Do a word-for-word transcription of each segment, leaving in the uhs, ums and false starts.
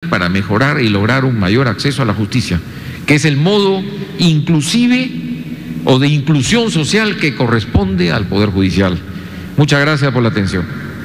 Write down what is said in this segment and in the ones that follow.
para mejorar y lograr un mayor acceso a la justicia, que es el modo inclusive o de inclusión social que corresponde al Poder Judicial. Muchas gracias por la atención.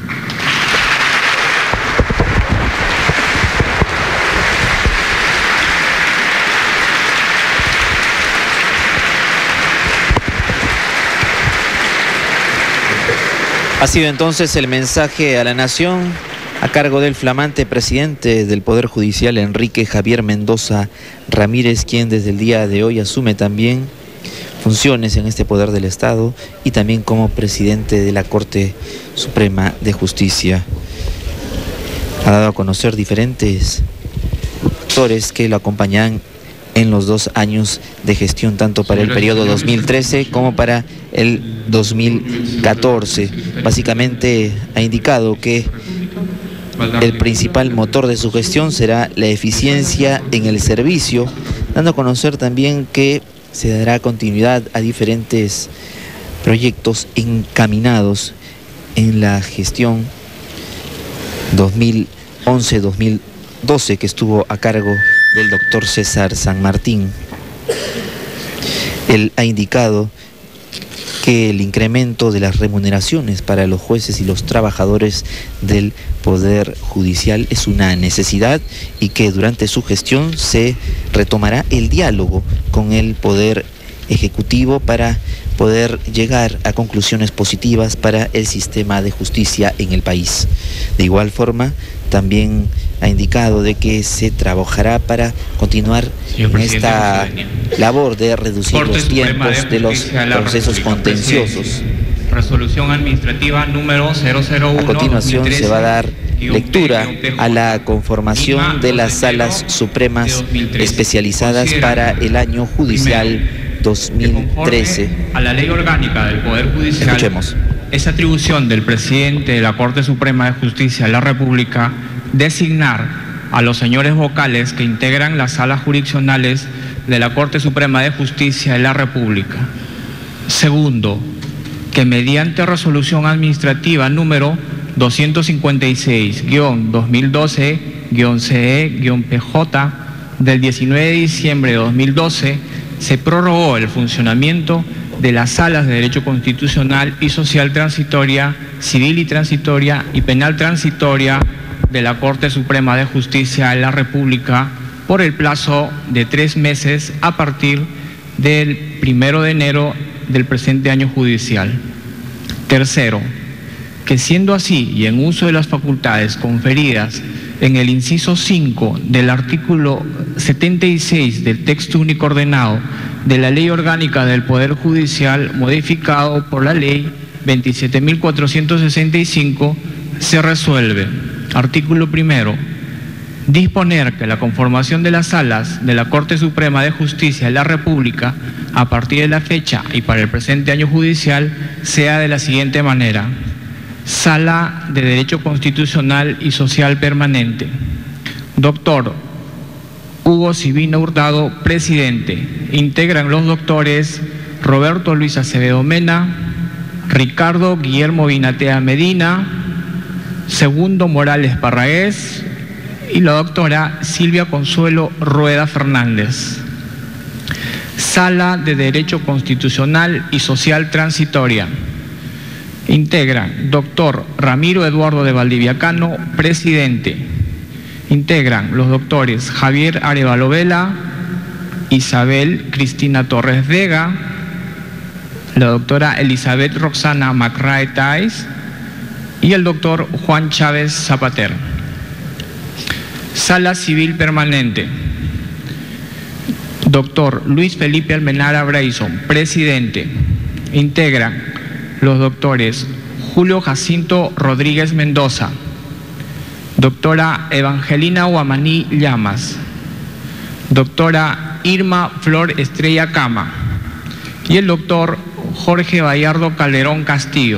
Ha sido entonces el mensaje a la nación a cargo del flamante presidente del Poder Judicial, Enrique Javier Mendoza Ramírez, quien desde el día de hoy asume también funciones en este poder del Estado y también como presidente de la Corte Suprema de Justicia. Ha dado a conocer diferentes actores que lo acompañan en los dos años de gestión, tanto para el periodo dos mil trece como para el dos mil catorce. Básicamente ha indicado que el principal motor de su gestión será la eficiencia en el servicio, dando a conocer también que se dará continuidad a diferentes proyectos encaminados en la gestión dos mil once dos mil doce que estuvo a cargo del doctor César San Martín. Él ha indicado que el incremento de las remuneraciones para los jueces y los trabajadores del Poder Judicial es una necesidad y que durante su gestión se retomará el diálogo con el Poder Ejecutivo para poder llegar a conclusiones positivas para el sistema de justicia en el país. De igual forma, también ha indicado de que se trabajará para continuar en esta labor de reducir los tiempos de los procesos contenciosos. Resolución administrativa número cero cero uno. A continuación se va a dar lectura a la conformación de las salas supremas especializadas para el año judicial dos mil trece. A la ley orgánica del Poder Judicial. Escuchemos. Es atribución del presidente de la Corte Suprema de Justicia de la República designar a los señores vocales que integran las salas jurisdiccionales de la Corte Suprema de Justicia de la República. Segundo, que mediante resolución administrativa número doscientos cincuenta y seis guión dos mil doce guión C E guión P J del diecinueve de diciembre de dos mil doce se prorrogó el funcionamiento de las salas de Derecho Constitucional y Social Transitoria, Civil y Transitoria y Penal Transitoria de la Corte Suprema de Justicia de la República por el plazo de tres meses a partir del primero de enero del presente año judicial. Tercero, que siendo así y en uso de las facultades conferidas en el inciso cinco del artículo setenta y seis del texto único ordenado de la Ley Orgánica del Poder Judicial, modificado por la Ley veintisiete mil cuatrocientos sesenta y cinco, se resuelve. Artículo primero. Disponer que la conformación de las salas de la Corte Suprema de Justicia de la República a partir de la fecha y para el presente año judicial sea de la siguiente manera. Sala de Derecho Constitucional y Social Permanente. Doctor Hugo Sibina Hurtado, presidente. Integran los doctores Roberto Luis Acevedo Mena, Ricardo Guillermo Vinatea Medina, Segundo Morales Parragués y la doctora Silvia Consuelo Rueda Fernández. Sala de Derecho Constitucional y Social Transitoria. Integran doctor Ramiro Eduardo de Valdiviacano, presidente. Integran los doctores Javier Arevalo Vela, Isabel Cristina Torres Vega, la doctora Elizabeth Roxana Macrae Tais y el doctor Juan Chávez Zapater. Sala Civil Permanente. Doctor Luis Felipe Almenara Brayson, presidente. Integran los doctores Julio Jacinto Rodríguez Mendoza, doctora Evangelina Guamaní Llamas, doctora Irma Flor Estrella Cama y el doctor Jorge Bayardo Calderón Castillo.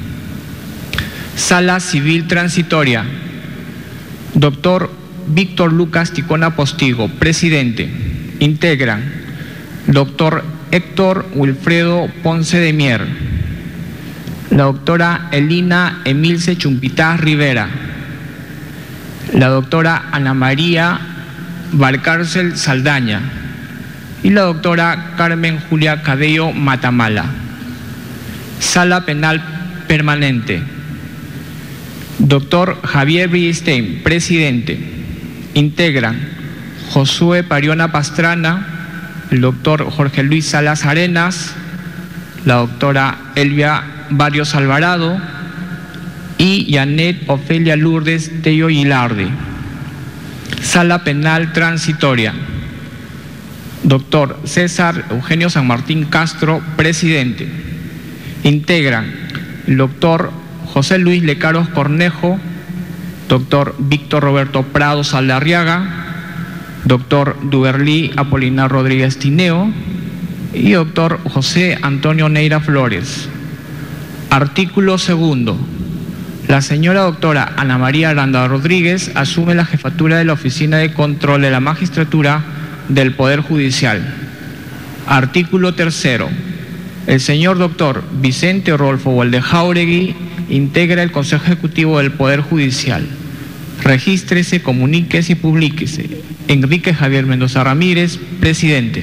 Sala Civil Transitoria. Doctor Víctor Lucas Ticona Postigo, presidente. Integran doctor Héctor Wilfredo Ponce de Mier, la doctora Elina Emilce Chumpitaz Rivera, la doctora Ana María Valcárcel Saldaña y la doctora Carmen Julia Cabello Matamala. Sala Penal Permanente. Doctor Javier Bristein, presidente. Integran Josué Pariona Pastrana, el doctor Jorge Luis Salas Arenas, la doctora Elvia Barrios Alvarado y Janet Ofelia Lourdes Tello Gilardi. Sala Penal Transitoria. Doctor César Eugenio San Martín Castro, presidente. Integran el doctor José Luis Lecaros Cornejo, doctor Víctor Roberto Prado Saldarriaga, doctor Duberlí Apolinar Rodríguez Tineo y doctor José Antonio Neira Flores. Artículo segundo. La señora doctora Ana María Aranda Rodríguez asume la jefatura de la Oficina de Control de la Magistratura del Poder Judicial. Artículo tercero. El señor doctor Vicente Rodolfo Waldejauregui integra el Consejo Ejecutivo del Poder Judicial. Regístrese, comuníquese y publíquese. Enrique Javier Mendoza Ramírez, presidente.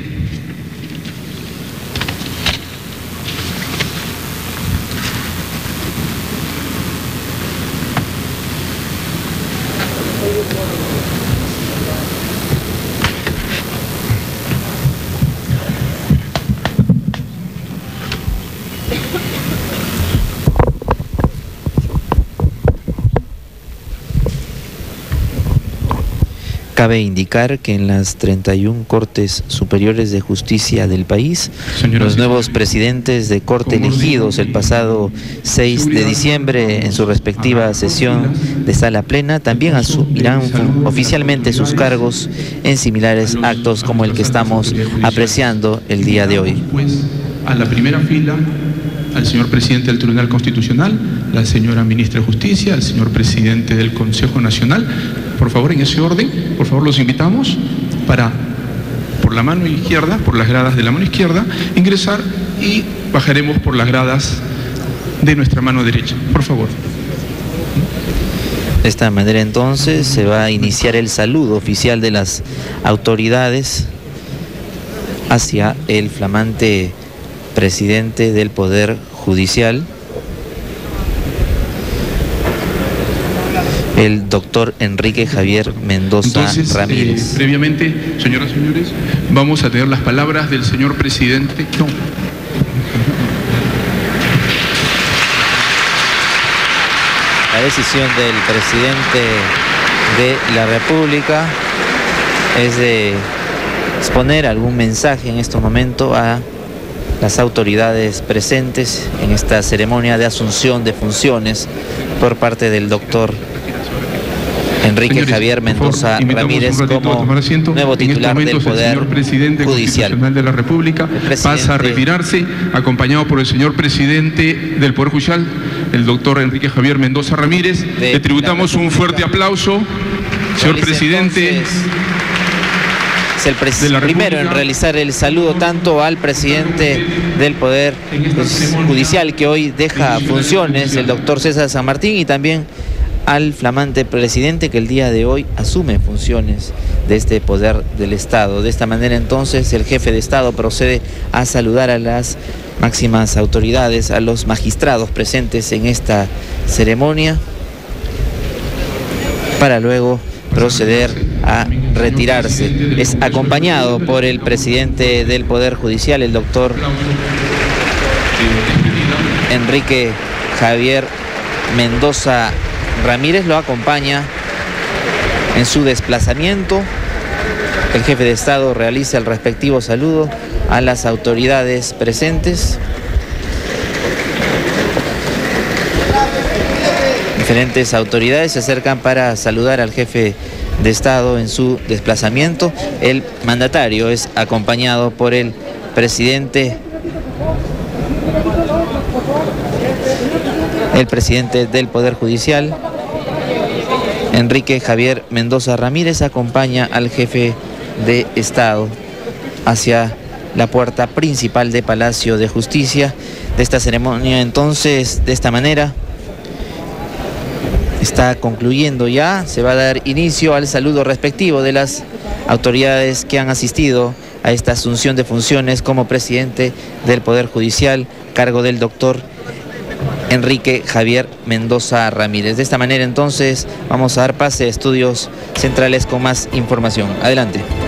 Cabe indicar que en las treinta y una Cortes Superiores de Justicia del país, Señora, los nuevos presidentes de Corte elegidos el pasado seis de diciembre en su respectiva sesión de sala plena también asumirán oficialmente sus cargos en similares actos como el que estamos apreciando el día de hoy. A la primera fila, al señor presidente del Tribunal Constitucional, la señora ministra de Justicia, al señor presidente del Consejo Nacional. Por favor, en ese orden, por favor, los invitamos para, por la mano izquierda, por las gradas de la mano izquierda, ingresar y bajaremos por las gradas de nuestra mano derecha. Por favor. De esta manera, entonces, se va a iniciar el saludo oficial de las autoridades hacia el flamante presidente del Poder Judicial, el doctor Enrique Javier Mendoza Entonces, Ramírez. Eh, previamente, señoras y señores, vamos a tener las palabras del señor presidente. No. La decisión del presidente de la República es de exponer algún mensaje en este momento a las autoridades presentes en esta ceremonia de asunción de funciones por parte del doctor Enrique Señores, Javier Mendoza favor, Ramírez como nuevo titular en este del Poder el señor presidente Judicial Constitucional de la República pasa a retirarse, acompañado por el señor presidente del Poder Judicial, el doctor Enrique Javier Mendoza Ramírez. Le tributamos un fuerte aplauso, señor presidente. Es el pres primero en realizar el saludo tanto al presidente del Poder Judicial que hoy deja funciones, el doctor César San Martín, y también al flamante presidente que el día de hoy asume funciones de este poder del Estado. De esta manera, entonces, el jefe de Estado procede a saludar a las máximas autoridades, a los magistrados presentes en esta ceremonia, para luego proceder a retirarse. Es acompañado por el presidente del Poder Judicial, el doctor Enrique Javier Mendoza Ramírez. Lo acompaña en su desplazamiento. El jefe de Estado realiza el respectivo saludo a las autoridades presentes. Diferentes autoridades se acercan para saludar al jefe de Estado en su desplazamiento. El mandatario es acompañado por el presidente el presidente del Poder Judicial, Enrique Javier Mendoza Ramírez, acompaña al jefe de Estado hacia la puerta principal de Palacio de Justicia. De esta ceremonia, entonces, de esta manera, está concluyendo ya. Se va a dar inicio al saludo respectivo de las autoridades que han asistido a esta asunción de funciones como presidente del Poder Judicial, cargo del doctor Enrique Javier Mendoza Ramírez. De esta manera entonces vamos a dar pase a Estudios Centrales con más información. Adelante.